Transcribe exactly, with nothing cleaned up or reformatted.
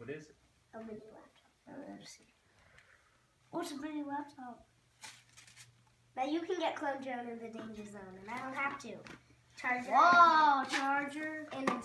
What is it? A mini laptop. Oh, let's see. What's a mini laptop? Now you can get Clone Drone in the danger zone, and I don't have to. Charger. Whoa, charger. And